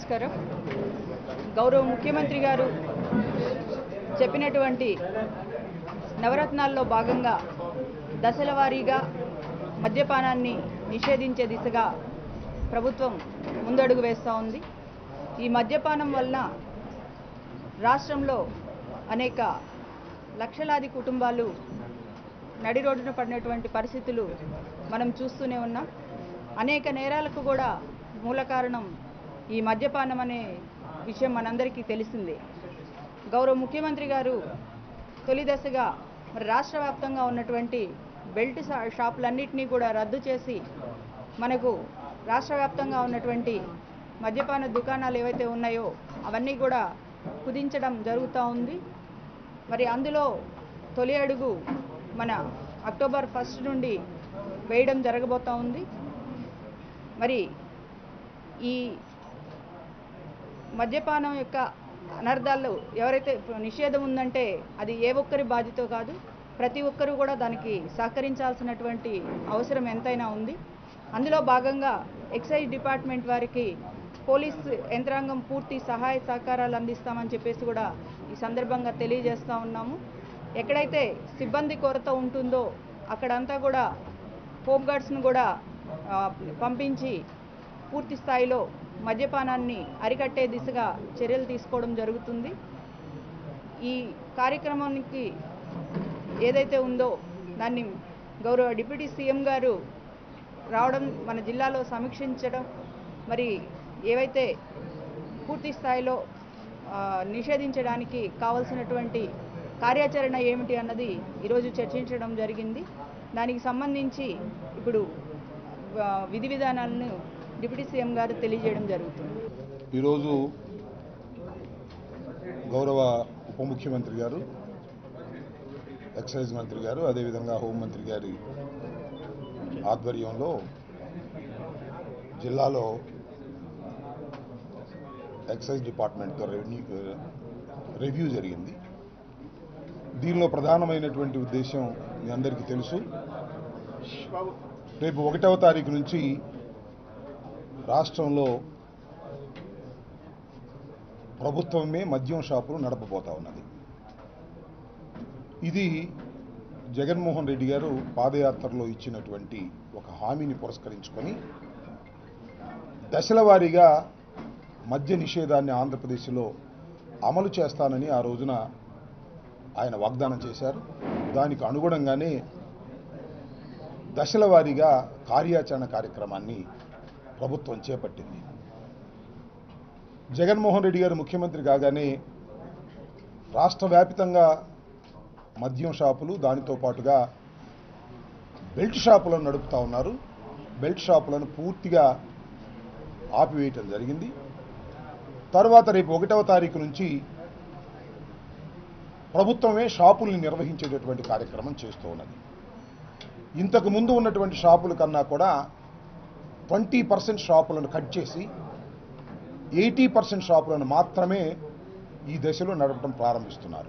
నమస్కారం. గౌరవ ముఖ్యమంత్రి గారు చెప్పినటువంటి నవరత్నాల్లో భాగంగా దశల వారీగా మద్యపానాన్ని నిషేధించే దిశగా ప్రభుత్వం ముందడుగు వేస్తూ ఉంది. ఈ మద్యపానం వలన రాష్ట్రంలో అనేక లక్షలాది కుటుంబాలు నడి రోడ్డున పడినటువంటి పరిస్థితులు మనం చూస్తూనే ఉన్నాం. అనేక నేరాలకు కూడా మూల కారణం ఈ మద్యపానం అనే విషయం మనందరికీ తెలిసిందే. గౌరవ ముఖ్యమంత్రి గారు తొలి దశగా రాష్ట్ర వ్యాప్తంగా ఉన్నటువంటి బెల్ట్ షాపులన్నింటినీ కూడా రద్దు చేసి మనకు రాష్ట్ర వ్యాప్తంగా ఉన్నటువంటి మద్యపాన దుకాణాలు ఏవైతే ఉన్నాయో అవన్నీ కూడా కుదించడం జరుగుతూ ఉంది. మరి అందులో తొలి అడుగు మన అక్టోబర్ 1 నుండి వేయడం జరగబోతూ ఉంది. మరి ఈ మద్యపానం యొక్క అనర్థాలు ఎవరైతే నిషేధం ఉందంటే అది ఏ ఒక్కరి బాధ్యత కాదు, ప్రతి ఒక్కరూ కూడా దానికి సహకరించాల్సినటువంటి అవసరం ఎంతైనా ఉంది. అందులో భాగంగా ఎక్సైజ్ డిపార్ట్మెంట్ వారికి పోలీస్ యంత్రాంగం పూర్తి సహాయ సహకారాలు అందిస్తామని చెప్పేసి కూడా ఈ సందర్భంగా తెలియజేస్తూ ఉన్నాము. ఎక్కడైతే సిబ్బంది కొరత ఉంటుందో అక్కడంతా కూడా హోంగార్డ్స్ను కూడా పంపించి పూర్తి స్థాయిలో మద్యపానాన్ని అరికట్టే దిశగా చర్యలు తీసుకోవడం జరుగుతుంది. ఈ కార్యక్రమానికి ఏదైతే ఉందో దాన్ని గౌరవ డిప్యూటీ సీఎం గారు రావడం, మన జిల్లాలో సమీక్షించడం, మరి ఏవైతే పూర్తి స్థాయిలో నిషేధించడానికి కావాల్సినటువంటి కార్యాచరణ ఏమిటి అన్నది ఈరోజు చర్చించడం జరిగింది. దానికి సంబంధించి ఇప్పుడు విధి విధానాలను డిప్యూటీ సీఎం గారు తెలియజేయడం జరుగుతుంది. ఈరోజు గౌరవ ఉప ముఖ్యమంత్రి గారు, ఎక్సైజ్ మంత్రి గారు, అదేవిధంగా హోంమంత్రి గారి ఆధ్వర్యంలో జిల్లాలో ఎక్సైజ్ డిపార్ట్మెంట్తో రివ్యూ జరిగింది. దీనిలో ప్రధానమైనటువంటి ఉద్దేశం మీ అందరికీ తెలుసు. రేపు 1వ తారీఖు నుంచి రాష్ట్రంలో ప్రభుత్వమే మద్యం షాపులు నడపబోతా ఉన్నది. ఇది జగన్మోహన్ రెడ్డి గారు పాదయాత్రలో ఇచ్చినటువంటి ఒక హామీని పురస్కరించుకొని దశల వారీగా మద్య నిషేధాన్ని ఆంధ్రప్రదేశ్లో అమలు చేస్తానని ఆ రోజున ఆయన వాగ్దానం చేశారు. దానికి అనుగుణంగానే దశల వారీగా కార్యాచరణ కార్యక్రమాన్ని ప్రభుత్వం చేపట్టింది. జగన్మోహన్ రెడ్డి గారు ముఖ్యమంత్రి కాగానే రాష్ట్ర వ్యాప్తంగా మద్యం షాపులు, దానితో పాటుగా బెల్ట్ షాపులను నడుపుతూ ఉన్నారు. బెల్ట్ షాపులను పూర్తిగా ఆపివేయటం జరిగింది. తర్వాత రేపు 1వ తారీఖు నుంచి ప్రభుత్వమే షాపుల్ని నిర్వహించేటటువంటి కార్యక్రమం చేస్తూ ఉన్నది. ఇంతకు ముందు ఉన్నటువంటి షాపుల కన్నా కూడా 20% షాపులను కట్ చేసి 80% షాపులను మాత్రమే ఈ దశలో నడపడం ప్రారంభిస్తున్నారు.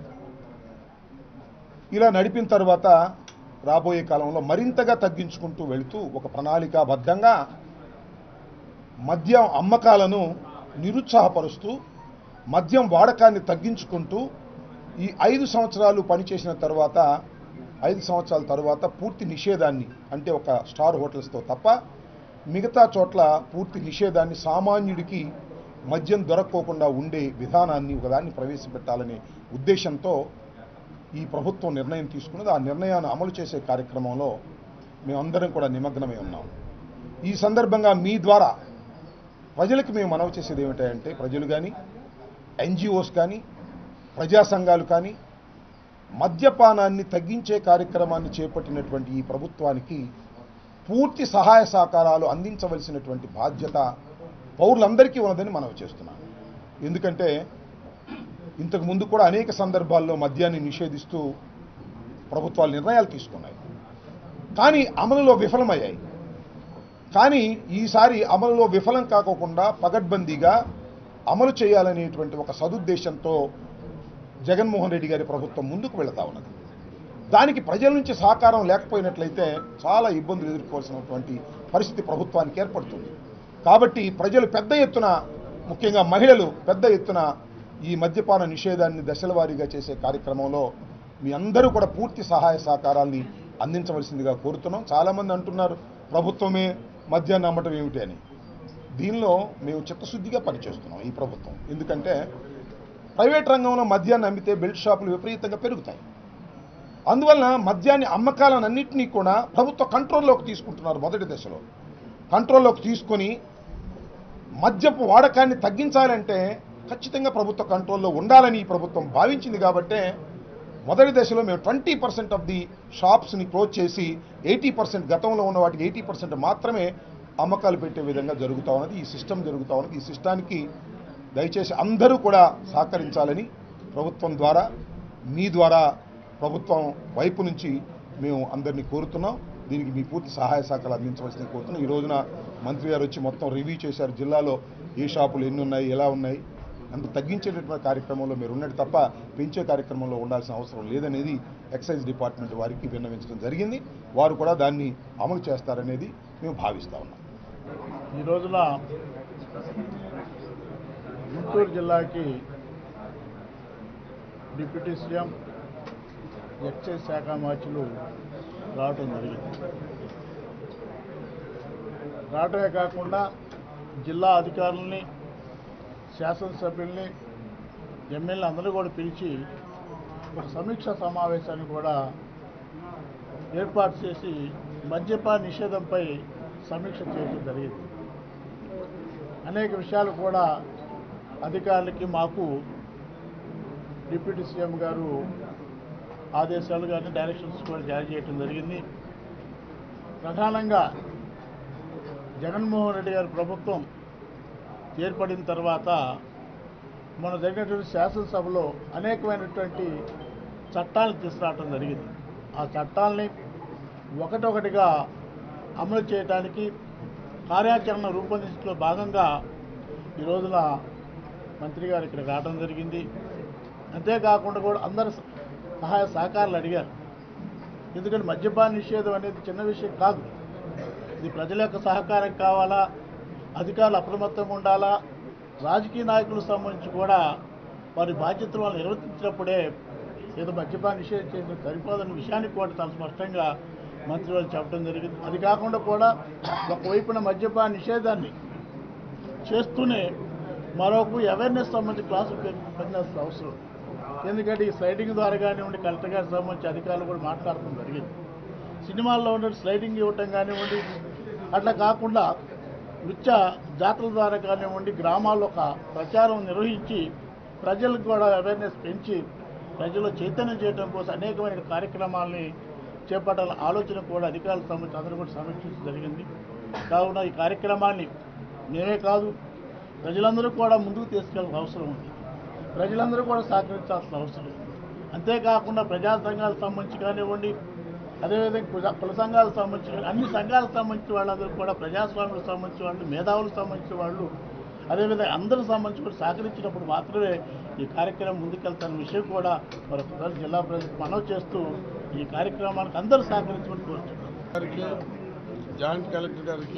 ఇలా నడిపిన తర్వాత రాబోయే కాలంలో మరింతగా తగ్గించుకుంటూ వెళుతూ ఒక ప్రణాళికాబద్ధంగా మద్యం అమ్మకాలను నిరుత్సాహపరుస్తూ మద్యం వాడకాన్ని తగ్గించుకుంటూ ఈ 5 సంవత్సరాలు పనిచేసిన తర్వాత 5 సంవత్సరాల తర్వాత పూర్తి నిషేధాన్ని, అంటే ఒక స్టార్ హోటల్స్తో తప్ప మిగతా చోట్ల పూర్తి నిషేధాన్ని, సామాన్యుడికి మద్యం దొరక్కోకుండా ఉండే విధానాన్ని ఒకదాన్ని ప్రవేశపెట్టాలనే ఉద్దేశంతో ఈ ప్రభుత్వం నిర్ణయం తీసుకున్నది. ఆ నిర్ణయాన్ని అమలు చేసే కార్యక్రమంలో మేమందరం కూడా నిమగ్నమై ఉన్నాం. ఈ సందర్భంగా మీ ద్వారా ప్రజలకు మేము మనవి చేసేది ఏమిటంటే, ప్రజలు కానీ, ఎన్జిఓస్ కానీ, ప్రజా సంఘాలు కానీ మద్యపానాన్ని తగ్గించే కార్యక్రమాన్ని చేపట్టినటువంటి ఈ ప్రభుత్వానికి పూర్తి సహాయ సహకారాలు అందించవలసినటువంటి బాధ్యత పౌరులందరికీ ఉన్నదని మనవి చేస్తున్నాను. ఎందుకంటే ఇంతకు ముందు కూడా అనేక సందర్భాల్లో మద్యాన్ని నిషేధిస్తూ ప్రభుత్వాలు నిర్ణయాలు తీసుకున్నాయి, కానీ అమలులో విఫలమయ్యాయి. కానీ ఈసారి అమలులో విఫలం కాకుండా పగడ్బందీగా అమలు చేయాలనేటువంటి ఒక సదుద్దేశంతో జగన్మోహన్ రెడ్డి గారి ప్రభుత్వం ముందుకు వెళతా ఉన్నది. దానికి ప్రజల నుంచి సహకారం లేకపోయినట్లయితే చాలా ఇబ్బందులు ఎదుర్కోవాల్సినటువంటి పరిస్థితి ప్రభుత్వానికి ఏర్పడుతుంది. కాబట్టి ప్రజలు పెద్ద ఎత్తున ముఖ్యంగా మహిళలు పెద్ద ఎత్తున ఈ మద్యపాన నిషేధాన్ని దశల వారీగా చేసే కార్యక్రమంలో మీ అందరూ కూడా పూర్తి సహాయ సహకారాల్ని అందించవలసిందిగా కోరుతున్నాం. చాలామంది అంటున్నారు ప్రభుత్వమే మద్యాన్ని అమ్మటం ఏమిటి అని. దీనిలో మేము చిత్తశుద్ధిగా పనిచేస్తున్నాం ఈ ప్రభుత్వం. ఎందుకంటే ప్రైవేట్ రంగంలో మద్యాన్ని అమ్మితే బెల్ట్ షాపులు విపరీతంగా పెరుగుతాయి. అందువలన మద్యాన్ని అమ్మకాలన్నింటినీ కూడా ప్రభుత్వ కంట్రోల్లోకి తీసుకుంటున్నారు. మొదటి దశలో కంట్రోల్లోకి తీసుకొని మద్యపు వాడకాన్ని తగ్గించాలంటే ఖచ్చితంగా ప్రభుత్వ కంట్రోల్లో ఉండాలని ఈ ప్రభుత్వం భావించింది. కాబట్టే మొదటి దశలో మేము 20% ఆఫ్ ది షాప్స్ని క్లోజ్ చేసి 80% గతంలో ఉన్న వాటికి 80% మాత్రమే అమ్మకాలు పెట్టే విధంగా జరుగుతూ ఉన్నది. ఈ సిస్టమ్ జరుగుతూ ఉన్నది. ఈ సిస్టానికి దయచేసి అందరూ కూడా సహకరించాలని ప్రభుత్వం ద్వారా మీ ద్వారా ప్రభుత్వం వైపు నుంచి మేము అందరినీ కోరుతున్నాం. దీనికి మీ పూర్తి సహాయ సహకారాలు అందించవలసింది కోరుతున్నాం. ఈ రోజున మంత్రి గారు వచ్చి మొత్తం రివ్యూ చేశారు. జిల్లాలో ఏ షాపులు ఎన్ని ఉన్నాయి, ఎలా ఉన్నాయి, అంత తగ్గించేటటువంటి కార్యక్రమంలో మీరు ఉన్నట్టు తప్ప పెంచే కార్యక్రమంలో ఉండాల్సిన అవసరం లేదనేది ఎక్సైజ్ డిపార్ట్మెంట్ వారికి విన్నవించడం జరిగింది. వారు కూడా దాన్ని అమలు చేస్తారనేది మేము భావిస్తూ ఉన్నాం. ఈ రోజున గుంటూరు జిల్లాకి డిప్యూటీ సీఎం ఎక్సైజ్ శాఖ మార్చులు రావటం జరిగింది. రావటమే కాకుండా జిల్లా అధికారులని, శాసనసభ్యుల్ని, ఎమ్మెల్యే అందరూ కూడా పిలిచి ఒక సమీక్ష సమావేశాన్ని కూడా ఏర్పాటు చేసి మద్యపాన నిషేధంపై సమీక్ష చేయడం జరిగింది. అనేక విషయాలు కూడా అధికారులకి, మాకు డిప్యూటీ సీఎం గారు ఆదేశాలు కానీ డైరెక్షన్స్ కూడా జారీ చేయడం జరిగింది. ప్రధానంగా జగన్మోహన్ రెడ్డి గారి ప్రభుత్వం ఏర్పడిన తర్వాత మన జరిగినటువంటి శాసనసభలో అనేకమైనటువంటి చట్టాలను తీసుకురావడం జరిగింది. ఆ చట్టాలని ఒకటొకటిగా అమలు చేయడానికి కార్యాచరణ రూపొందించడంలో భాగంగా ఈ రోజున మంత్రి గారు ఇక్కడ రావడం జరిగింది. అంతేకాకుండా కూడా అందరు సహాయ సహకారాలు అడిగారు. ఎందుకంటే మద్యపాన నిషేధం అనేది చిన్న విషయం కాదు. ఇది ప్రజల యొక్క సహకారం కావాలా, అధికారులు అప్రమత్తంగా ఉండాలా, రాజకీయ నాయకులకు సంబంధించి కూడా వారి బాధ్యతలు వాళ్ళు నిర్వర్తించినప్పుడే ఏదో మద్యపాన నిషేధం చేయడం సరిపోదన్న విషయానికి కూడా చాలా స్పష్టంగా మంత్రి వాళ్ళు చెప్పడం జరిగింది. అది కాకుండా కూడా ఒకవైపున మద్యపాన నిషేధాన్ని చేస్తూనే మరొక అవేర్నెస్ సంబంధించి క్లాసులు పెట్టాల్సిన అవసరం. ఎందుకంటే ఈ స్లైడింగ్ ద్వారా కానివ్వండి, కలెక్టర్ గారికి సంబంధించి అధికారులు కూడా మాట్లాడటం జరిగింది. సినిమాల్లో ఉండే స్లైడింగ్ ఇవ్వటం కానివ్వండి, అట్లా కాకుండా నృత్య జాతరల ద్వారా కానివ్వండి, గ్రామాల్లో ఒక ప్రచారం నిర్వహించి ప్రజలకు కూడా అవేర్నెస్ పెంచి ప్రజల్లో చైతన్యం చేయడం కోసం అనేకమైన కార్యక్రమాలని చేపట్టాల ఆలోచన కూడా అధికారులకు సంబంధించి అందరూ కూడా సమీక్షించడం జరిగింది. కావున ఈ కార్యక్రమాన్ని మేమే కాదు, ప్రజలందరూ కూడా ముందుకు తీసుకెళ్లాల్సిన అవసరం ఉంది. ప్రజలందరూ కూడా సహకరించాల్సిన అవసరం ఉంది. అంతేకాకుండా ప్రజా సంఘాలకు సంబంధించి కానివ్వండి, అదేవిధంగా కుల సంఘాలకు సంబంధించి కానీ అన్ని సంఘాలకు సంబంధించిన వాళ్ళందరూ కూడా, ప్రజాస్వామ్యాలకు సంబంధించిన వాళ్ళు, మేధావులకు సంబంధించిన వాళ్ళు, అదేవిధంగా అందరికి సంబంధించి కూడా సహకరించినప్పుడు మాత్రమే ఈ కార్యక్రమం ముందుకెళ్తున్న విషయం కూడా మరొకసారి జిల్లా ప్రజలకు మనవి చేస్తూ ఈ కార్యక్రమానికి అందరూ సహకరించమని కోరుతున్నాం. జాయింట్ కలెక్టర్ గారికి,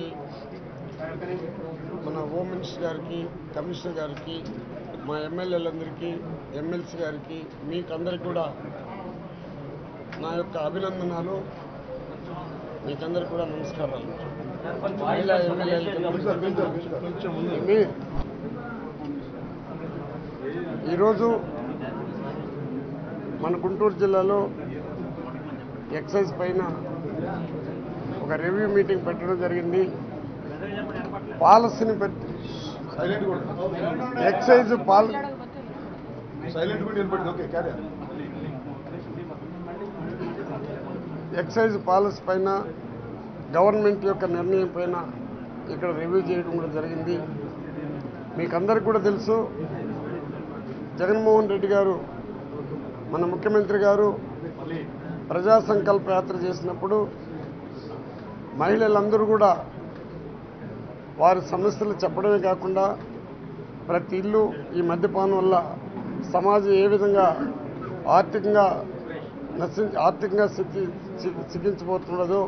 మన హోమ్ మినిస్టర్ గారికి, కమిషనర్ గారికి, మా ఎమ్మెల్యేలందరికీ, ఎమ్మెల్సీ గారికి, మీకందరికీ కూడా నా యొక్క అభినందనలు, మీకందరికీ కూడా నమస్కారాలు. మహిళా ఎమ్మెల్యేలకి ఈరోజు మన గుంటూరు జిల్లాలో ఎక్సైజ్ పైన ఒక రివ్యూ మీటింగ్ పెట్టడం జరిగింది. పాలసీని పెట్టి ఎక్సైజ్ ఎక్సైజ్ పాలసీ పైన, గవర్నమెంట్ యొక్క నిర్ణయం పైన ఇక్కడ రివ్యూ చేయడం కూడా జరిగింది. మీకు అందరికీ కూడా తెలుసు, జగన్మోహన్ రెడ్డి గారు, మన ముఖ్యమంత్రి గారు ప్రజా సంకల్ప యాత్ర చేసినప్పుడు మహిళలందరూ కూడా వారి సమస్యలు చెప్పడమే కాకుండా ప్రతి ఇల్లు ఈ మద్యపానం వల్ల సమాజం ఏ విధంగా ఆర్థికంగా చికించబోతున్నదో,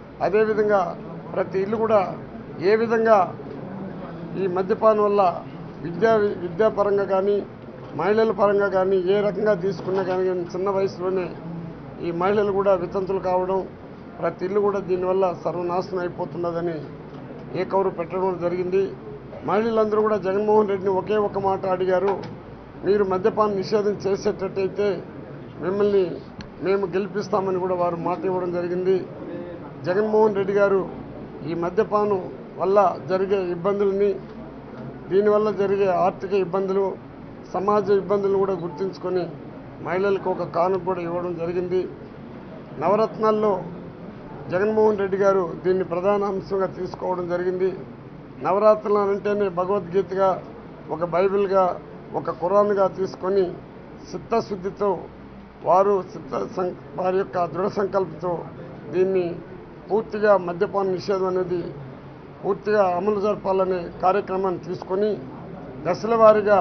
అదేవిధంగా ప్రతి ఇల్లు కూడా ఏ విధంగా ఈ మద్యపానం వల్ల విద్యాపరంగా కానీ మహిళల పరంగా కానీ ఏ రకంగా తీసుకున్నా కానీ చిన్న వయసులోనే ఈ మహిళలు కూడా వితంతులు కావడం, ప్రతి ఇల్లు కూడా దీనివల్ల సర్వనాశనం అయిపోతున్నదని ఏకౌరు పెట్టడం జరిగింది. మహిళలందరూ కూడా జగన్మోహన్ రెడ్డిని ఒకే ఒక మాట అడిగారు, మీరు మద్యపాన నిషేధం చేసేటట్టయితే మిమ్మల్ని మేము గెలిపిస్తామని కూడా వారు మాట ఇవ్వడం జరిగింది. జగన్మోహన్ రెడ్డి గారు ఈ మద్యపానం వల్ల జరిగే ఇబ్బందులని, దీనివల్ల జరిగే ఆర్థిక ఇబ్బందులు, సమాజ ఇబ్బందులు కూడా గుర్తుంచుకొని మహిళలకు ఒక కానుక కూడా ఇవ్వడం జరిగింది. నవరత్నాల్లో జగన్మోహన్ రెడ్డి గారు దీన్ని ప్రధాన అంశంగా తీసుకోవడం జరిగింది. నవరాత్రులు అంటేనే భగవద్గీతగా, ఒక బైబిల్గా, ఒక ఖురాన్గా తీసుకొని చిత్తశుద్ధితో వారు వారి యొక్క దృఢ సంకల్పంతో దీన్ని పూర్తిగా మద్యపాన నిషేధం అనేది పూర్తిగా అమలు జరపాలనే కార్యక్రమాన్ని తీసుకొని దశల వారీగా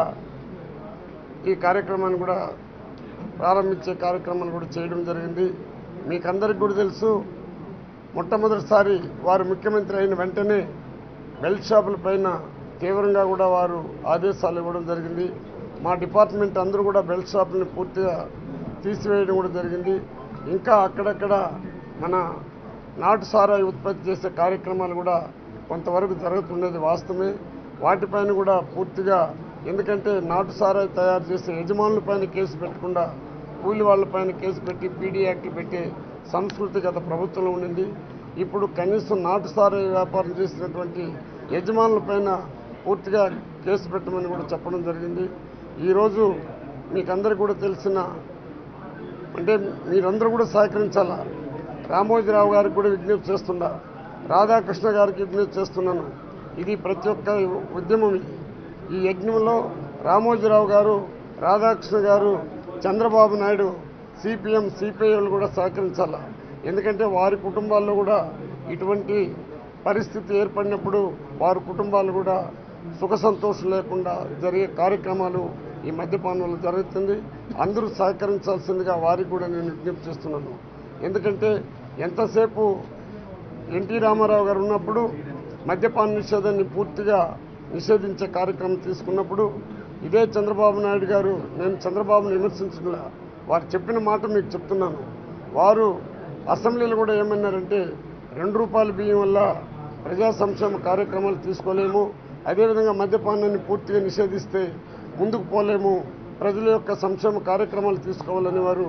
ఈ కార్యక్రమాన్ని కూడా ప్రారంభించే కార్యక్రమాలు కూడా చేయడం జరిగింది. మీకందరికీ కూడా తెలుసు, మొట్టమొదటిసారి వారు ముఖ్యమంత్రి అయిన వెంటనే బెల్ట్ షాపుల పైన తీవ్రంగా కూడా వారు ఆదేశాలు ఇవ్వడం జరిగింది. మా డిపార్ట్మెంట్ అందరూ కూడా బెల్ట్ షాపులను పూర్తిగా తీసివేయడం కూడా జరిగింది. ఇంకా అక్కడక్కడ మన నాటు సారాయి ఉత్పత్తి చేసే కార్యక్రమాలు కూడా కొంతవరకు జరుగుతున్నది వాస్తవమే. వాటిపైన కూడా పూర్తిగా, ఎందుకంటే నాటు సారాయి తయారు చేసే యజమానులపైన కేసు పెట్టకుండా కూలి వాళ్ళపైన కేసు పెట్టి పీడీ యాక్ట్ పెట్టే సంస్కృతి గత ప్రభుత్వంలో ఉండింది. ఇప్పుడు కనీసం నాటు సారాయి వ్యాపారం చేసినటువంటి యజమానులపైన పూర్తిగా కేసు పెట్టమని కూడా చెప్పడం జరిగింది. ఈరోజు మీకందరికీ కూడా తెలిసిన, అంటే మీరందరూ కూడా సహకరించాలా. రామోజీరావు గారికి కూడా విజ్ఞప్తి చేస్తున్నా, రాధాకృష్ణ గారికి విజ్ఞప్తి చేస్తున్నాను. ఇది ప్రతి ఒక్క ఉద్యమం. ఈ యజ్ఞంలో రామోజీరావు గారు, రాధాకృష్ణ గారు, చంద్రబాబు నాయుడు, సిపిఎం, సిపిఐలు కూడా సహకరించాలా. ఎందుకంటే వారి కుటుంబాల్లో కూడా ఇటువంటి పరిస్థితి ఏర్పడినప్పుడు వారి కుటుంబాలు కూడా సుఖ సంతోషం లేకుండా జరిగే కార్యక్రమాలు ఈ మద్యపానంలో జరుగుతుంది. అందరూ సహకరించాల్సిందిగా వారికి కూడా నేను విజ్ఞప్తి చేస్తున్నాను. ఎందుకంటే ఎంతసేపు ఎన్టీ రామారావు గారు ఉన్నప్పుడు మద్యపాన నిషేధాన్ని పూర్తిగా నిషేధించే కార్యక్రమం తీసుకున్నప్పుడు ఇదే చంద్రబాబు నాయుడు గారు, నేను చంద్రబాబును విమర్శించకుండా వారు చెప్పిన మాట మీకు చెప్తున్నాను. వారు అసెంబ్లీలో కూడా ఏమన్నారంటే, ₹2 బియ్యం వల్ల ప్రజా సంక్షేమ కార్యక్రమాలు తీసుకోలేము, అదేవిధంగా మద్యపానాన్ని పూర్తిగా నిషేధిస్తే ముందుకు పోలేము, ప్రజల యొక్క సంక్షేమ కార్యక్రమాలు తీసుకోవాలని వారు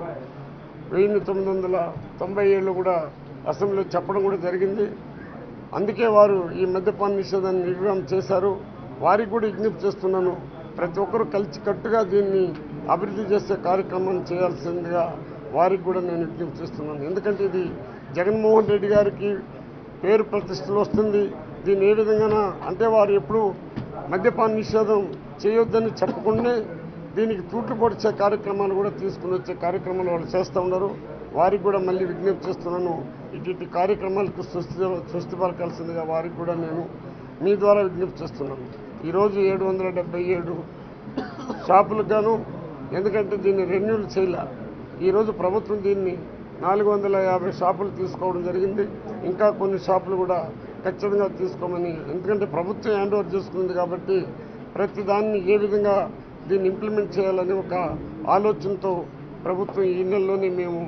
1997లో కూడా అసెంబ్లీలో చెప్పడం కూడా జరిగింది. అందుకే వారు ఈ మద్యపాన నిషేధాన్ని నిర్వహణ చేశారు. వారికి కూడా విజ్ఞప్తి చేస్తున్నాను, ప్రతి ఒక్కరూ కలిసికట్టుగా దీన్ని అభివృద్ధి చేసే కార్యక్రమాన్ని చేయాల్సిందిగా వారికి కూడా నేను విజ్ఞప్తి చేస్తున్నాను. ఎందుకంటే ఇది జగన్మోహన్ రెడ్డి గారికి పేరు ప్రతిష్టలు వస్తుంది. దీన్ని ఏ విధంగా అంటే వారు ఎప్పుడు మద్యపాన నిషేధం చేయొద్దని చెప్పకుండా దీనికి తూట్లు పొడిచే కార్యక్రమాలు కూడా తీసుకుని వచ్చే కార్యక్రమాలు వాళ్ళు చేస్తూ ఉన్నారు. వారికి కూడా మళ్ళీ విజ్ఞప్తి చేస్తున్నాను, ఇటువంటి కార్యక్రమాలకు సృష్టి పలకాల్సిందిగా వారికి కూడా నేను మీ ద్వారా విజ్ఞప్తి చేస్తున్నాను. ఈరోజు 777 షాపులకు గాను, ఎందుకంటే దీన్ని రెన్యూల్ చేయాల, ఈరోజు ప్రభుత్వం దీన్ని 450 షాపులు తీసుకోవడం జరిగింది. ఇంకా కొన్ని షాపులు కూడా ఖచ్చితంగా తీసుకోమని, ఎందుకంటే ప్రభుత్వం హ్యాండ్ ఓవర్ చేసుకుంది కాబట్టి ప్రతి దాన్ని ఏ విధంగా దీన్ని ఇంప్లిమెంట్ చేయాలని ఒక ఆలోచనతో ప్రభుత్వం ఈ నెలలోనే మేము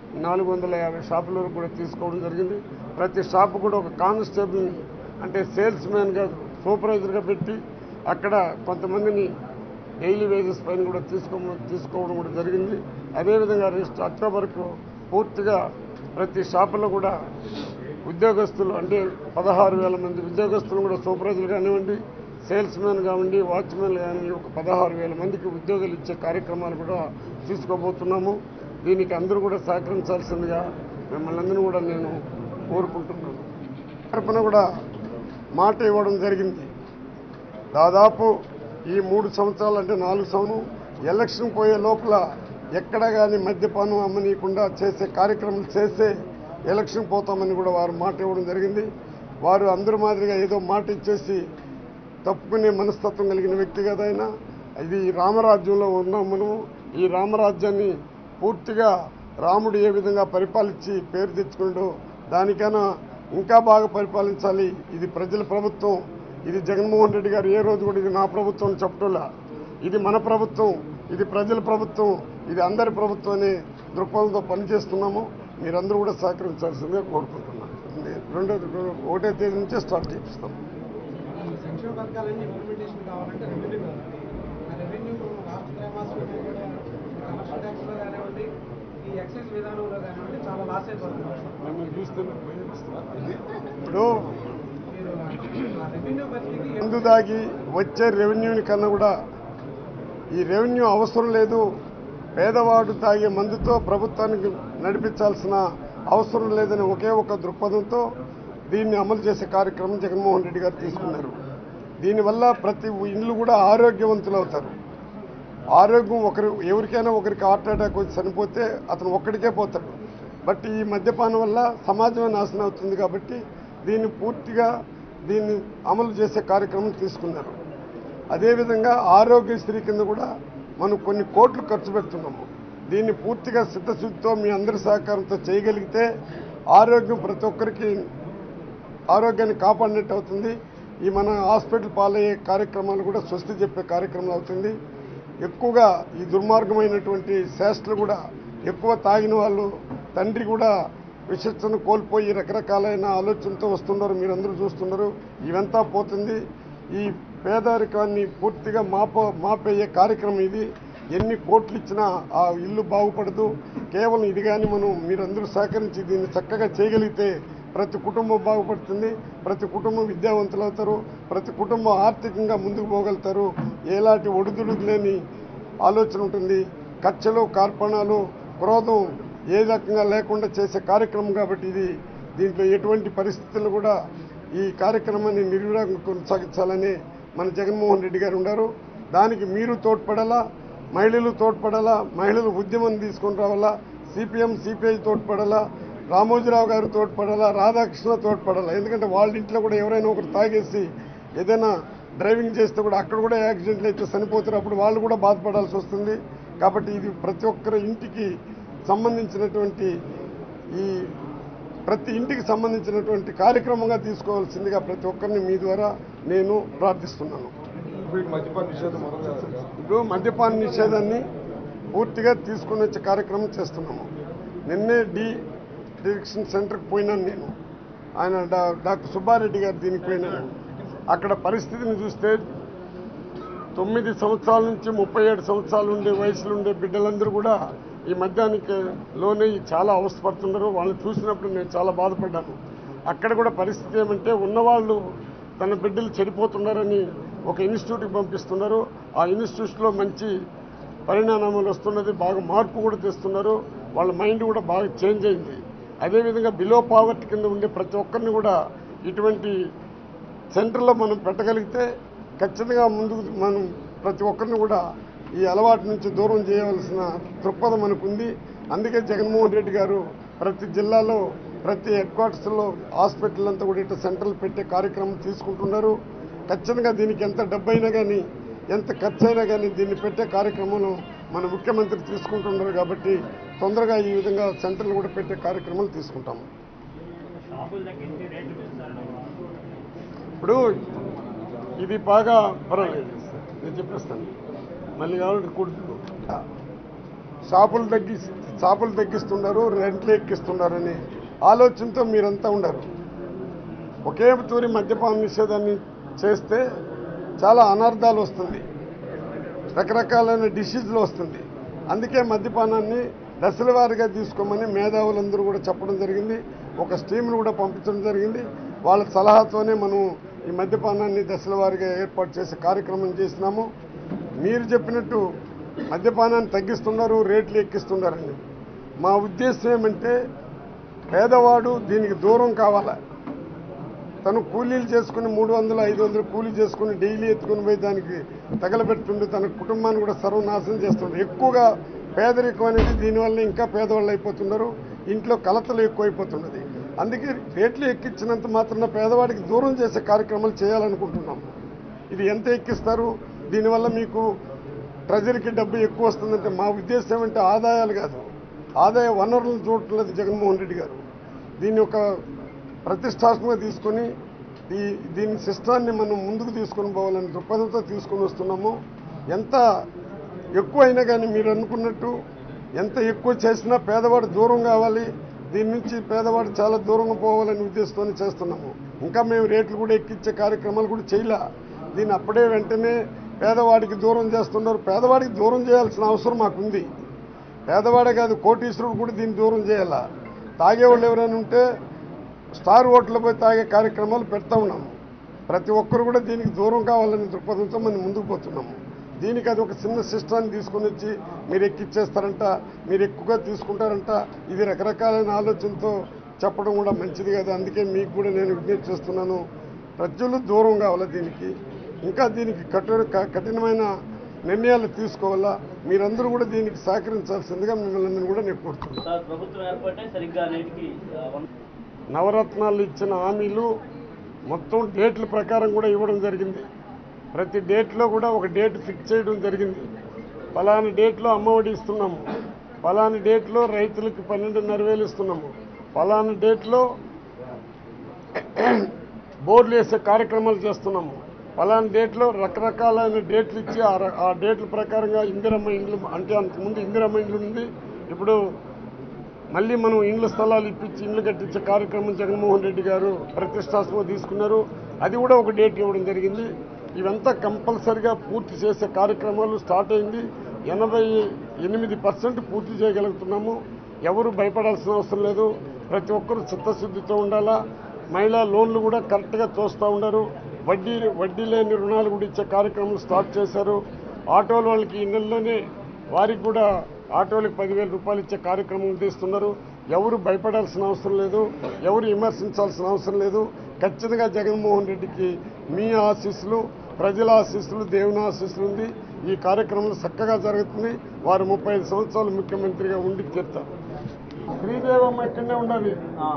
450 షాపుల వరకు కూడా తీసుకోవడం జరిగింది. ప్రతి షాపు కూడా ఒక కానిస్టేబుల్ని, అంటే సేల్స్ మ్యాన్గా, సూపర్వైజర్గా పెట్టి అక్కడ కొంతమందిని డైలీ వేజెస్ పైన కూడా తీసుకోవడం కూడా జరిగింది. అదేవిధంగా అక్టోబర్కు పూర్తిగా ప్రతి షాపులో కూడా ఉద్యోగస్తులు, అంటే 16,000 మంది ఉద్యోగస్తులు కూడా సూపర్వైజర్లు కానివ్వండి, సేల్స్ మ్యాన్ కానివ్వండి, వాచ్మెన్లు కానివ్వండి, ఒక 16,000 మందికి ఉద్యోగాలు ఇచ్చే కార్యక్రమాలు కూడా తీసుకోబోతున్నాము. దీనికి అందరూ కూడా సహకరించాల్సిందిగా మిమ్మల్ని అందరూ కూడా నేను కోరుకుంటున్నాను. తరపున కూడా మాట ఇవ్వడం జరిగింది. దాదాపు ఈ 3 సంవత్సరాలు, అంటే 4 సంవత్సరాలు ఎలక్షన్ పోయే లోపల ఎక్కడ కానీ మద్యపానం అమ్మనీయకుండా చేసే కార్యక్రమాలు చేస్తే ఎలక్షన్ పోతామని కూడా వారు మాట ఇవ్వడం జరిగింది. వారు అందరి మాదిరిగా ఏదో మాట ఇచ్చేసి తప్పుకునే మనస్తత్వం కలిగిన వ్యక్తి కదా ఆయన. ఇది రామరాజ్యంలో ఉన్నాం మనము. ఈ రామరాజ్యాన్ని పూర్తిగా రాముడు ఏ విధంగా పరిపాలించి పేరు తెచ్చుకుంటూ దానికైనా ఇంకా బాగా పరిపాలించాలి. ఇది ప్రజల ప్రభుత్వం. ఇది జగన్మోహన్ రెడ్డి గారు ఏ రోజు కూడా ఇది నా ప్రభుత్వం చెప్పటంలా, ఇది మన ప్రభుత్వం, ఇది ప్రజల ప్రభుత్వం, ఇది అందరి ప్రభుత్వం అనే దృక్పథంతో పనిచేస్తున్నాము. మీరందరూ కూడా సహకరించాల్సిందిగా కోరుకుంటున్నాను. ఒకటో తేదీ నుంచే స్టార్ట్ చేపిస్తాం. సంక్షేమ పథకాలన్నీ ఇంప్లిమెంటేషన్ కావాలంటే రెవెన్యూ కావాలి. ఆ రెవెన్యూ రాష్ట్ర త్రైమాసిక కమర్షియల్ ట్యాక్స్లో కానివ్వండి, ఈ ఎక్సైజ్ విధానంలో కానివ్వండి చాలా లాస్ అయిపోతుంది. ఇప్పుడు మీరు ఆ రెవెన్యూ బదిలీకి ముందు దాగి వచ్చే రెవెన్యూని కన్నా కూడా ఈ రెవెన్యూ అవసరం లేదు, పేదవాడు తాగే మందుతో ప్రభుత్వానికి నడిపించాల్సిన అవసరం లేదని ఒకే ఒక దృక్పథంతో దీన్ని అమలు చేసే కార్యక్రమం జగన్మోహన్ రెడ్డి గారు తీసుకున్నారు. దీనివల్ల ప్రతి ఇల్లు కూడా ఆరోగ్యవంతులు అవుతారు. ఆరోగ్యం ఎవరికైనా ఒకరికి హార్ట్ అటాక్ వచ్చి చనిపోతే అతను ఒక్కడికే పోతాడు. బట్ ఈ మద్యపానం వల్ల సమాజమే నాశనం అవుతుంది. కాబట్టి దీన్ని అమలు చేసే కార్యక్రమం తీసుకున్నారు. అదేవిధంగా ఆరోగ్యశ్రీ కింద కూడా మనం కొన్ని కోట్లు ఖర్చు పెడుతున్నాము. దీన్ని పూర్తిగా చిత్తశుద్ధితో మీ అందరి సహకారంతో చేయగలిగితే ఆరోగ్యం ప్రతి ఒక్కరికి ఆరోగ్యాన్ని కాపాడినట్టు అవుతుంది. ఈ మన హాస్పిటల్ పాలయ్యే కార్యక్రమాలు కూడా స్వస్తి చెప్పే కార్యక్రమం అవుతుంది. ఎక్కువగా ఈ దుర్మార్గమైనటువంటి శాస్త్రులు కూడా ఎక్కువ తాగిన వాళ్ళు తండ్రి కూడా విశిష్టను కోల్పోయి రకరకాలైన ఆలోచనతో వస్తున్నారు. మీరందరూ చూస్తున్నారు. ఇవంతా పోతుంది. ఈ పేదరికాన్ని పూర్తిగా మాపయ్యే కార్యక్రమం ఇది. ఎన్ని కోట్లు ఇచ్చినా ఆ ఇల్లు బాగుపడదు. కేవలం ఇది కానీ మీరందరూ సహకరించి దీన్ని చక్కగా చేయగలిగితే ప్రతి కుటుంబం బాగుపడుతుంది. ప్రతి కుటుంబం విద్యావంతులు అవుతారు. ప్రతి కుటుంబం ఆర్థికంగా ముందుకు పోగలుగుతారు. ఎలాంటి ఒడిదుడుకు లేని ఆలోచన ఉంటుంది. ఖర్చులు, కార్పణాలు, క్రోధం ఏ రకంగా లేకుండా చేసే కార్యక్రమం కాబట్టి దీంట్లో ఎటువంటి పరిస్థితులు కూడా ఈ కార్యక్రమాన్ని నిర్విరాగంగా కొనసాగించాలని మన జగన్మోహన్ రెడ్డి గారు ఉన్నారు. దానికి మీరు తోడ్పడాలా, మహిళలు తోడ్పడాలా, మహిళలు ఉద్యమం తీసుకొని రావాలా, సిపిఎం సిపిఐ తోడ్పడాలా, రామోజీరావు గారు తోడ్పడాలా, రాధాకృష్ణ తోడ్పడాలా. ఎందుకంటే వాళ్ళ ఇంట్లో కూడా ఎవరైనా ఒకరు తాగేసి ఏదైనా డ్రైవింగ్ చేస్తే కూడా అక్కడ కూడా యాక్సిడెంట్లు అయితే చనిపోతారు. అప్పుడు వాళ్ళు కూడా బాధపడాల్సి వస్తుంది. కాబట్టి ఇది ప్రతి ఒక్కరి ఇంటికి సంబంధించినటువంటి ప్రతి ఇంటికి సంబంధించినటువంటి కార్యక్రమంగా తీసుకోవాల్సిందిగా ప్రతి ఒక్కరిని మీ ద్వారా నేను ప్రార్థిస్తున్నాను. ఇప్పుడు మద్యపాన నిషేధాన్ని పూర్తిగా తీసుకుని వచ్చే కార్యక్రమం చేస్తున్నాము. నిన్నే డిఎడిక్షన్ సెంటర్కి పోయినాను నేను. ఆయన డాక్టర్ సుబ్బారెడ్డి గారు దీనికి పోయినాను. అక్కడ పరిస్థితిని చూస్తే 9 సంవత్సరాల నుంచి 37 సంవత్సరాలు ఉండే వయసులో ఉండే బిడ్డలందరూ కూడా ఈ మద్యానికి లోనే చాలా అవస్థపడుతున్నారు. వాళ్ళని చూసినప్పుడు నేను చాలా బాధపడ్డాను. అక్కడ కూడా పరిస్థితి ఏమంటే ఉన్నవాళ్ళు తన బిడ్డలు చెడిపోతున్నారని ఒక ఇన్స్టిట్యూట్కి పంపిస్తున్నారు. ఆ ఇన్స్టిట్యూట్లో మంచి పరిణామాలు వస్తున్నది, బాగా మార్పు కూడా తెస్తున్నారు. వాళ్ళ మైండ్ కూడా బాగా చేంజ్ అయింది. అదేవిధంగా బిలో పావర్టీ కింద ఉండే ప్రతి ఒక్కరిని కూడా ఇటువంటి సెంటర్లో మనం పెట్టగలిగితే ఖచ్చితంగా ముందుకు మనం ప్రతి ఒక్కరిని కూడా ఈ అలవాటు నుంచి దూరం చేయవలసిన దృక్పథం మనకుంది. అందుకే జగన్మోహన్ రెడ్డి గారు ప్రతి జిల్లాలో ప్రతి హెడ్ క్వార్టర్స్లో హాస్పిటల్ అంతా కూడా ఇట్లా సెంటర్లు పెట్టే కార్యక్రమం తీసుకుంటున్నారు. ఖచ్చితంగా దీనికి ఎంత డబ్బు అయినా కానీ ఎంత ఖర్చు అయినా కానీ దీన్ని పెట్టే కార్యక్రమంలో మన ముఖ్యమంత్రి తీసుకుంటున్నారు. కాబట్టి తొందరగా ఈ విధంగా సెంటర్లు కూడా పెట్టే కార్యక్రమాలు తీసుకుంటాము. ఇప్పుడు ఇది బాగా పర్వాలేదు, నేను చెప్పేస్తాను. మళ్ళీ కావాలంటే కూర్చుంటు షాపులు తగ్గిస్తున్నారు, రెంట్లు ఎక్కిస్తున్నారని ఆలోచనతో మీరంతా ఉండరు. ఒకే తూరి మద్యపాన నిషేధాన్ని చేస్తే చాలా అనర్థాలు వస్తుంది, రకరకాలైన డిసీజులు వస్తుంది. అందుకే మద్యపానాన్ని దశల వారీగా తీసుకోమని మేధావులందరూ కూడా చెప్పడం జరిగింది. ఒక స్టీమ్ను కూడా పంపించడం జరిగింది. వాళ్ళ సలహాతోనే మనం ఈ మద్యపానాన్ని దశల వారీగా ఏర్పాటు చేసే కార్యక్రమం చేసినాము. మీరు చెప్పినట్టు మద్యపానాన్ని తగ్గిస్తున్నారు, రేట్లు ఎక్కిస్తున్నారని. మా ఉద్దేశం ఏమంటే పేదవాడు దీనికి దూరం కావాలా. తను కూలీలు చేసుకుని 300, 500 కూలీ చేసుకుని డైలీ ఎత్తుకుని పోయి దానికి తగలబెడుతుండే తన కుటుంబాన్ని కూడా సర్వనాశనం చేస్తుండ్రు. ఎక్కువగా పేదరికం అనేది దీనివల్ల ఇంకా పేదవాళ్ళు అయిపోతున్నారు. ఇంట్లో కలతలు ఎక్కువైపోతున్నది. అందుకే రేట్లు ఎక్కించినంత మాత్రాన పేదవాడికి దూరం చేసే కార్యక్రమాలు చేయాలనుకుంటున్నాం. ఇది ఎంత ఎక్కిస్తారు, దీనివల్ల మీకు ట్రెజరీకి డబ్బు ఎక్కువ వస్తుందంటే మా ఉద్దేశం ఏమంటే ఆదాయాలు కాదు, ఆదాయ వనరులను చూడట్లేదు జగన్మోహన్ రెడ్డి గారు. దీన్ని ఒక ప్రతిష్టాత్మకంగా తీసుకొని దీని సిస్టాన్ని మనం ముందుకు తీసుకొని పోవాలని దృక్పథంతో తీసుకొని వస్తున్నాము. ఎంత ఎక్కువ అయినా కానీ మీరు అనుకున్నట్టు ఎంత ఎక్కువ చేసినా పేదవాడు దూరం కావాలి, దీని నుంచి పేదవాడు చాలా దూరంగా పోవాలని ఉద్దేశంతో చేస్తున్నాము. ఇంకా మేము రేట్లు కూడా ఎక్కించే కార్యక్రమాలు కూడా చేయలే. దీన్ని అప్పుడే వెంటనే పేదవాడికి దూరం చేస్తున్నారు. పేదవాడికి దూరం చేయాల్సిన అవసరం మాకుంది. పేదవాడే కాదు, కోటీశ్వరుడు కూడా దీన్ని దూరం చేయాలా. తాగేవాళ్ళు ఎవరైనా ఉంటే స్టార్ హోటల్లో పోయి తాగే కార్యక్రమాలు పెడతా ఉన్నాము. ప్రతి ఒక్కరు కూడా దీనికి దూరం కావాలని దృక్పథంతో మనం ముందుకు పోతున్నాము. దీనికి అది ఒక చిన్న సిస్టాన్ని తీసుకొని వచ్చి మీరు ఎక్కిచ్చేస్తారంట, మీరు ఎక్కువగా తీసుకుంటారంట, ఇది రకరకాలైన ఆలోచనతో చెప్పడం కూడా మంచిది కాదు. అందుకే మీకు కూడా నేను విజ్ఞప్తి చేస్తున్నాను, ప్రజలు దూరం కావాలి దీనికి. ఇంకా దీనికి కఠినమైన నిర్ణయాలు తీసుకోవాలా. మీరందరూ కూడా దీనికి సహకరించాల్సిందిగా మిమ్మల్ని కూడా నేను కోరుతున్నాను. నవరత్నాలు ఇచ్చిన హామీలు మొత్తం డేట్ల ప్రకారం కూడా ఇవ్వడం జరిగింది. ప్రతి డేట్లో కూడా ఒక డేట్ ఫిక్స్ చేయడం జరిగింది. పలానా డేట్లో అమ్మఒడి ఇస్తున్నాము, పలానా డేట్లో రైతులకి 12,500 ఇస్తున్నాము, పలానా డేట్లో బోర్లు వేసే కార్యక్రమాలు చేస్తున్నాము, పలానా డేట్లో రకరకాలైన డేట్లు ఇచ్చి ఆ డేట్ల ప్రకారంగా ఇందిరమ్మ ఇండ్లు, అంటే అంతకుముందు ఇందిరమ్మ ఇండ్లు ఉంది, ఇప్పుడు మళ్ళీ మనం ఇండ్ల స్థలాలు ఇప్పించి ఇండ్లు కట్టించే కార్యక్రమం జగన్మోహన్ రెడ్డి గారు ప్రతిష్టాత్మకంగా తీసుకున్నారు. అది కూడా ఒక డేట్ ఇవ్వడం జరిగింది. ఇవంతా కంపల్సరిగా పూర్తి చేసే కార్యక్రమాలు స్టార్ట్ అయింది. 88% పూర్తి చేయగలుగుతున్నాము. ఎవరు భయపడాల్సిన అవసరం లేదు. ప్రతి ఒక్కరూ చిత్తశుద్ధితో ఉండాలా. మహిళా లోన్లు కూడా కరెక్ట్గా చూస్తూ ఉన్నారు. వడ్డీ లేని రుణాలు కూడా ఇచ్చే కార్యక్రమం స్టార్ట్ చేశారు. ఆటోల వాళ్ళకి ఈ నెలలోనే వారికి కూడా ఆటోలకు 10,000 రూపాయలు ఇచ్చే కార్యక్రమం తీస్తున్నారు. ఎవరు భయపడాల్సిన అవసరం లేదు, ఎవరు విమర్శించాల్సిన అవసరం లేదు. ఖచ్చితంగా జగన్మోహన్ రెడ్డికి మీ ఆశీస్సులు, ప్రజల ఆశీస్సులు, దేవుని ఆశీస్సులు ఉంది. ఈ కార్యక్రమం చక్కగా జరుగుతుంది. వారు 35 సంవత్సరాలు ముఖ్యమంత్రిగా ఉండి తీరుతారు. శ్రీదేవమ్మ ఇక్కడనే ఉన్నది.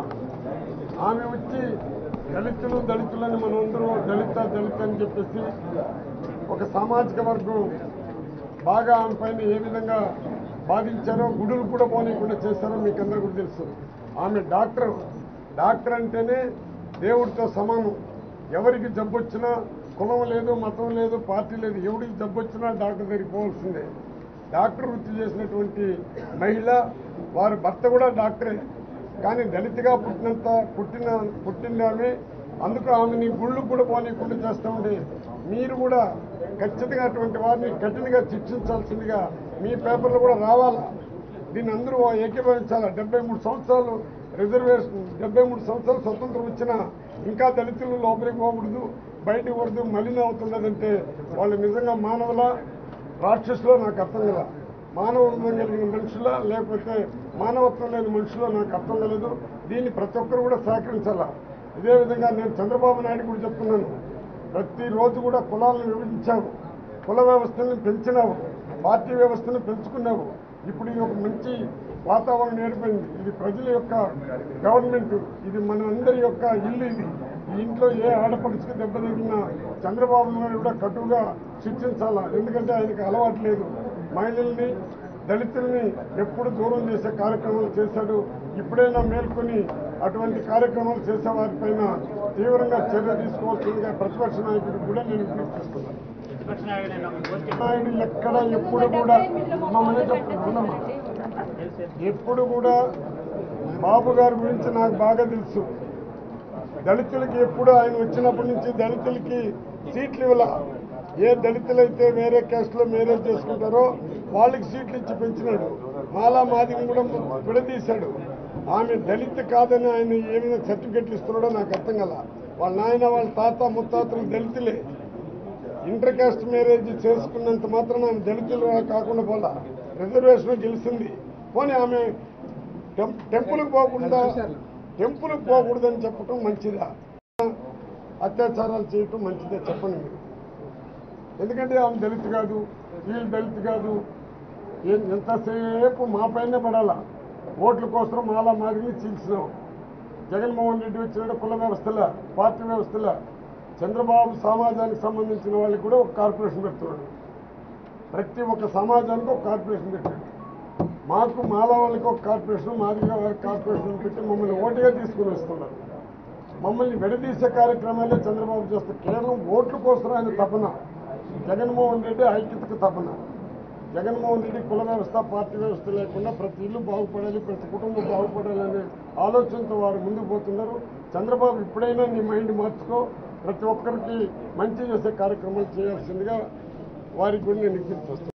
ఆమె వచ్చి దళితులని మనందరూ దళిత అని చెప్పేసి ఒక సామాజిక వర్గం బాగా ఆమె పైన ఏ విధంగా బాధించారో, గుడులు కూడా పోనీయకుండా చేశారో మీకు అందరూ కూడా తెలుసు. ఆమె డాక్టర్ అంటేనే దేవుడితో సమానం. ఎవరికి జబ్బు వచ్చినా కులం లేదు, మతం లేదు, పార్టీ లేదు, ఎవరికి జబ్బు వచ్చినా డాక్టర్ దగ్గరికి పోవాల్సిందే. డాక్టర్ వృత్తి చేసినటువంటి మహిళ, వారి భర్త కూడా డాక్టరే. కానీ దళితగా పుట్టింది ఆమె. అందుకు ఆమెని గుళ్ళు కూడా పోనీయకుండా చేస్తూ ఉండే మీరు కూడా ఖచ్చితంగా అటువంటి వారిని కఠినంగా శిక్షించాల్సిందిగా మీ పేపర్లు కూడా రావాలా. దీన్ని అందరూ ఏకీభవించాలా. 73 సంవత్సరాలు రిజర్వేషన్, 73 సంవత్సరాలు స్వతంత్రం వచ్చినా ఇంకా దళితులు లోపలికి పోకూడదు, బయటకు పోకూడదు, మలినం అవుతున్నదంటే వాళ్ళు నిజంగా మానవుల రాక్షసులో నాకు అర్థం కదా. మానవత్వం కలిగిన మనుషులా లేకపోతే మానవత్వం లేని మనుషులో నాకు అర్థం కలదు. దీన్ని ప్రతి ఒక్కరు కూడా సహకరించాలా. ఇదేవిధంగా నేను చంద్రబాబు నాయుడు కూడా చెప్తున్నాను, ప్రతిరోజు కూడా కులాలను విభజించావు, కుల వ్యవస్థను పెంచినావు, పార్టీ వ్యవస్థను పెంచుకున్నావు. ఇప్పుడు ఇది ఒక మంచి వాతావరణం ఏర్పడింది. ఇది ప్రజల యొక్క గవర్నమెంట్, ఇది మన అందరి యొక్క ఇల్లు. ఇది ఈ ఇంట్లో ఏ ఆడపడుచుకు దెబ్బతిన్నా చంద్రబాబు నాయుడు కూడా కటువుగా శిక్షించాలా. ఎందుకంటే ఆయనకు అలవాటు లేదు. మహిళల్ని, దళితుల్ని ఎప్పుడు దూరం చేసే కార్యక్రమాలు చేశాడు. ఇప్పుడైనా మేల్కొని అటువంటి కార్యక్రమాలు చేసే వారిపైన తీవ్రంగా చర్య తీసుకోవాల్సిందిగా ప్రతిపక్ష నాయకుడికి కూడా నేను విజ్ఞప్తిస్తున్నాను. నాయుడు ఎక్కడ ఎప్పుడు కూడా ఎప్పుడు కూడా బాబు గారి గురించి నాకు బాగా తెలుసు. దళితులకి ఎప్పుడు ఆయన వచ్చినప్పటి నుంచి దళితులకి సీట్లు ఇవ్వాల. ఏ దళితులైతే వేరే క్యాస్ట్లో మ్యారేజ్ చేసుకుంటారో వాళ్ళకి సీట్లు ఇచ్చి పెంచినాడు. మాలా మాదిగం కూడా విడదీశాడు. ఆమె దళిత కాదని ఆయన ఏమైనా సర్టిఫికెట్లు ఇస్తున్నాడో నాకు అర్థం కల. వాళ్ళ నాయన, వాళ్ళ తాత ముత్తాతలు దళితులే. ఇంటర్ కాస్ట్ మ్యారేజ్ చేసుకున్నంత మాత్రం ఆమె దళితులు కాకుండా పోలా, రిజర్వేషన్ గెలిచింది. పోనీ ఆమె టెంపుల్కి పోకూడదని చెప్పటం మంచిదా? అత్యాచారాలు చేయటం మంచిదే చెప్పండి మీరు. ఎందుకంటే ఆమె దళిత కాదు, వీళ్ళు దళిత కాదు. ఎంతసేపు మా పైన పడాలా. ఓట్ల కోసం మాలా మాదిరిని చీల్చినాం. జగన్మోహన్ రెడ్డి వచ్చిన కుల వ్యవస్థల, పార్టీ వ్యవస్థల చంద్రబాబు సమాజానికి సంబంధించిన వాళ్ళకి కూడా ఒక కార్పొరేషన్ పెడుతున్నాడు. ప్రతి ఒక్క సమాజానికి ఒక కార్పొరేషన్ పెట్టాడు. మాకు మాలా వాళ్ళకి ఒక కార్పొరేషన్, మాదిరిగా వారికి కార్పొరేషన్ పెట్టి మమ్మల్ని ఓటుగా తీసుకుని వస్తున్నారు. మమ్మల్ని విడదీసే కార్యక్రమాలే చంద్రబాబు చేస్తారు. కేవలం ఓట్ల కోసం ఆయన తపన. జగన్మోహన్ రెడ్డి ఐక్యతకు తపన. జగన్మోహన్ రెడ్డి కుల వ్యవస్థ పార్టీ వ్యవస్థ లేకుండా ప్రతి ఇల్లు బాగుపడాలి, ప్రతి కుటుంబం బాగుపడాలనే ఆలోచనతో వారు ముందుకు పోతున్నారు. చంద్రబాబు ఇప్పుడైనా నీ మైండ్ మార్చుకో, ప్రతి ఒక్కరికి మంచి చేసే కార్యక్రమాలు చేయాల్సిందిగా వారికి కూడా నేను విజ్ఞప్తి చేస్తాను.